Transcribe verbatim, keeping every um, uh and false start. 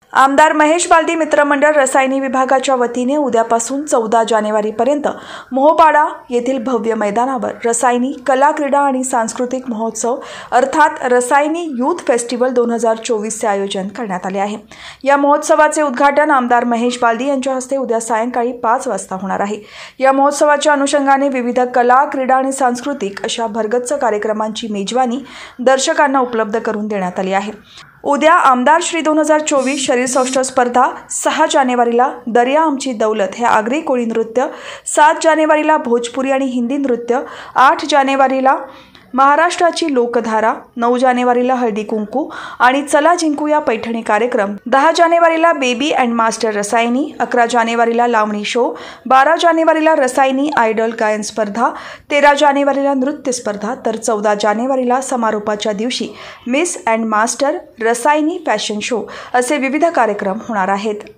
आमदार महेश बालदी मित्रमंडळ रसायनी विभागाच्या वतीने उद्यापासून चौदा जानेवारीपर्यंत मोहपाडा येथील भव्य मैदानावर रसायनी कला क्रीडा आणि सांस्कृतिक महोत्सव अर्थात रसायनी यूथ फेस्टिवल दोन हजार चोवीसचे आयोजन करण्यात आले आहे। या महोत्सवाचे उद्घाटन आमदार महेश बालदी यांच्या हस्ते उद्या सायंकाळी पाच वाजता होणार आहे। या महोत्सवाच्या अनुषंगाने विविध कला क्रीडा आणि सांस्कृतिक अशा भरगच्च कार्यक्रमांची मेजवानी दर्शकांना उपलब्ध करून देण्यात आली आहे। उद्या आमदार श्री दोन हजार चोवीस शरीरसौष्ठव स्पर्धा, सहा जानेवारीला दर्या आमची दौलत हे आगरी कोळी नृत्य, सात जानेवारीला भोजपुरी आणि हिंदी नृत्य, आठ जानेवारीला महाराष्ट्राची लोकधारा, नऊ जानेवारीला हळदी कुंकू आणि चला जिंकूया पैठणी कार्यक्रम, दहा जानेवारीला बेबी अँड मास्टर रसायनी, अकरा जानेवारीला लावणी शो, बारा जानेवारीला रसायनी आयडल गायन स्पर्धा, तेरा जानेवारीला नृत्य स्पर्धा, तर चौदा जानेवारीला समारोपाच्या दिवशी miss and master Rasayani fashion show असे विविध कार्यक्रम होणार आहेत।